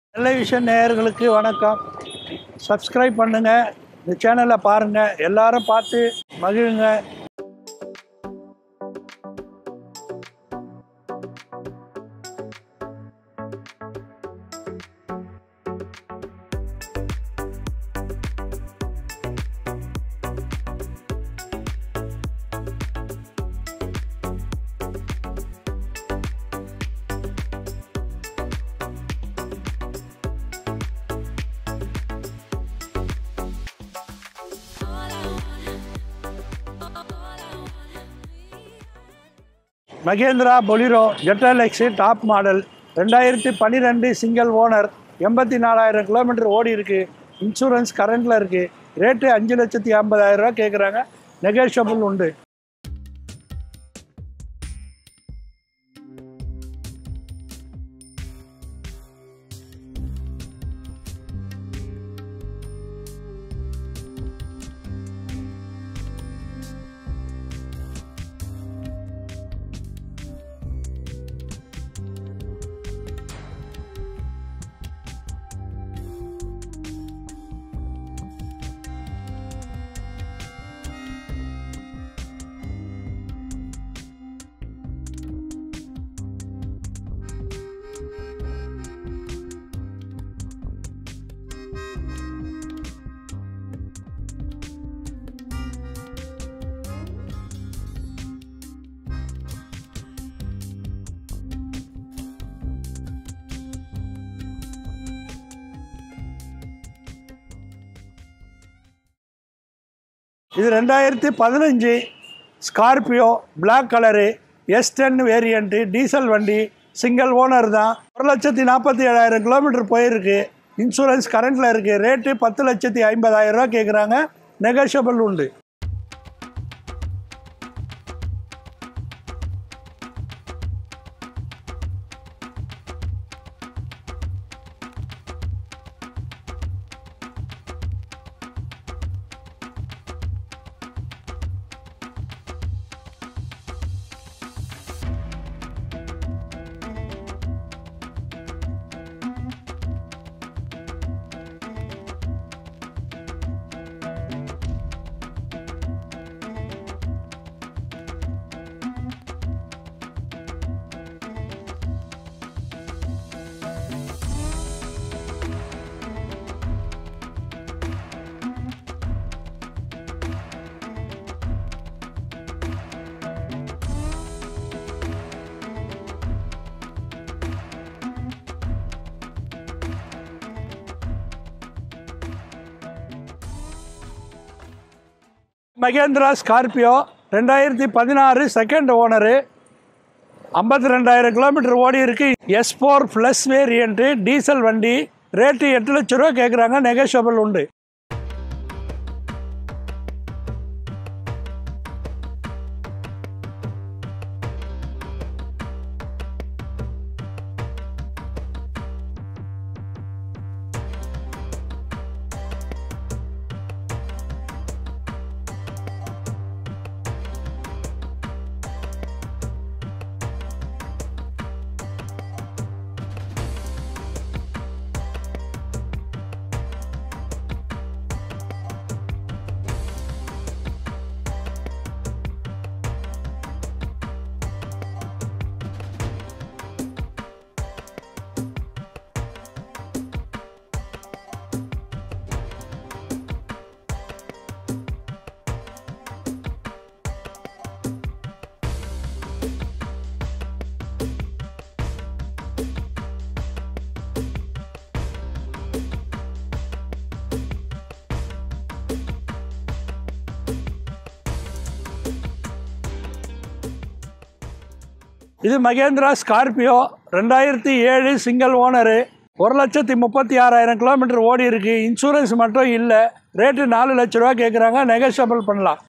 Television நேயர்களுக்கு வணக்கம். Subscribe பண்ணுங்க, இந்த சேனலை பாருங்க, எல்லாரும் பார்த்து மகிழுங்க. மகேந்திரா பொலிரோ ஜெட்டலெக்ஸு top model 2012 single owner 84,000 kilometre ஓடி இருக்குது. இன்சூரன்ஸ் கரண்டில் இருக்குது. ரேட்டு 5,50,000 ரூபா கேட்குறாங்க. நெகோஷியபிள் உண்டு. இது 2015 Scorpio black colour S10 variant diesel வண்டி. சிங்கிள் ஓனர் தான். 1,47,000 கிலோமீட்டர் போயிருக்கு. இன்சூரன்ஸ் கரண்டில் இருக்குது. ரேட்டு 10,50,000 ரூபா கேட்குறாங்க. நெகோஷியபிள் உண்டு. Mahindra Scorpio 2016 second owner 52,000 kilometre ஓடி இருக்குது. S4 ப்ளஸ் வேரியண்ட்டு டீசல் வண்டி. ரேட்டு 8 லட்ச ரூபா கேட்குறாங்க. நெகோஷியபிள் உண்டு. இது Mahindra Scorpio 2007 single owner 1,36,000 kilometre ஓடி இருக்குது. இன்சூரன்ஸ் மட்டும் இல்லை. ரேட்டு 4 லட்ச ரூபா கேட்குறாங்க. நெகோஷியபிள் பண்ணலாம்.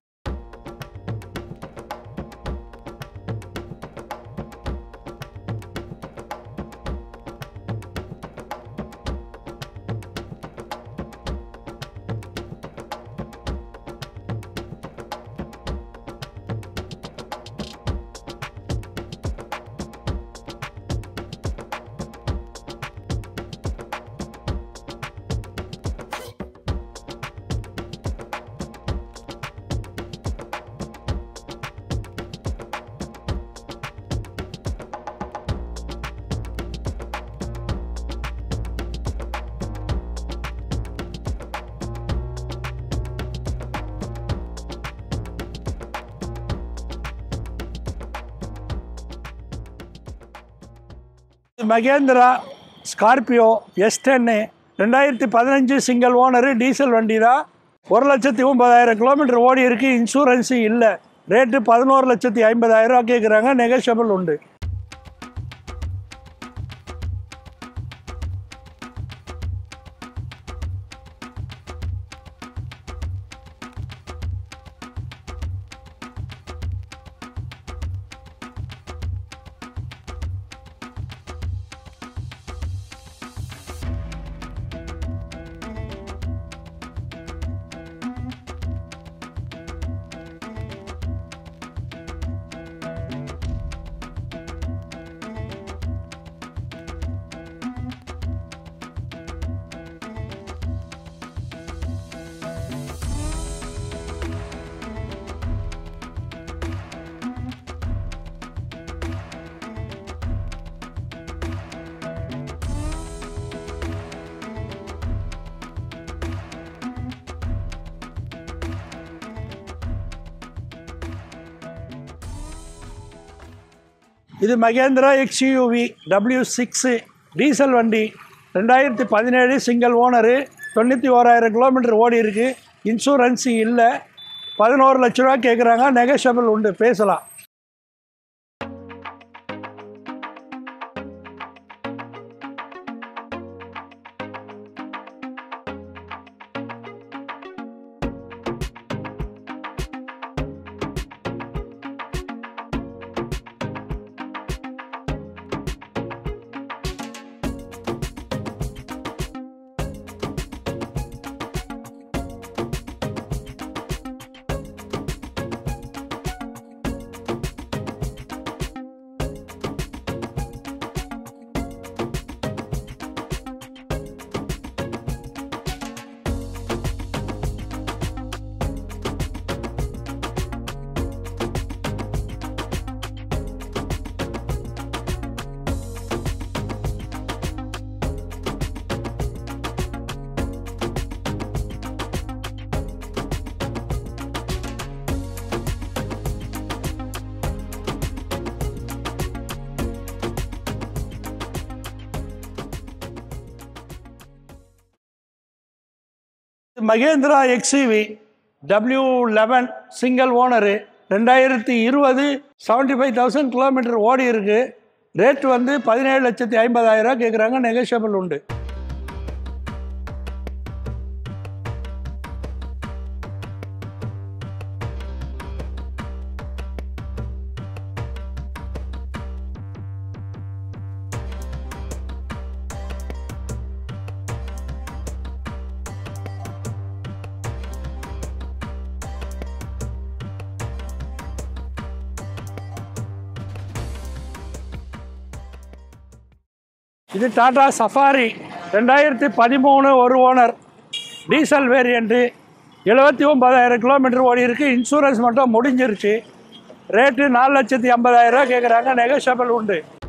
Mahindra Scorpio S10 2015 single owner diesel வண்டி தான். 1,09,000 கிலோமீட்டர் ஓடி இருக்குது. இன்சூரன்ஸு இல்லை. ரேட்டு 11,50,000 கேட்குறாங்க. நெகோஷியபிள் உண்டு. இது மகேந்திரா XUV W6 டீசல் வண்டி. 2017 சிங்கிள் ஓனரு. 91,000 கிலோமீட்டர் ஓடி இருக்குது. இன்சூரன்ஸு இல்லை. 11 லட்ச ரூபா கேட்குறாங்க. நெகோஷியபிள் உண்டு, பேசலாம். Mahindra XUV W11 single owner. 2020 75,000 kilometre ஓடி இருக்குது. ரேட்டு வந்து 17,50,000 கேட்குறாங்க. நெகோஷியபிள் உண்டு. இது டாடா சஃபாரி 2013 ஒரு ஓனர் டீசல் வேரியண்ட்டு. 79,000 கிலோமீட்டர் ஓடி இருக்குது. இன்சூரன்ஸ் மட்டும் முடிஞ்சிருச்சு. ரேட்டு 4,50,000 கேட்குறாங்க. நெகோஷியபிள் உண்டு.